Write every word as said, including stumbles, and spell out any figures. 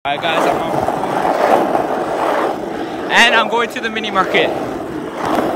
Alright guys, I'm on. And I'm going to the mini market.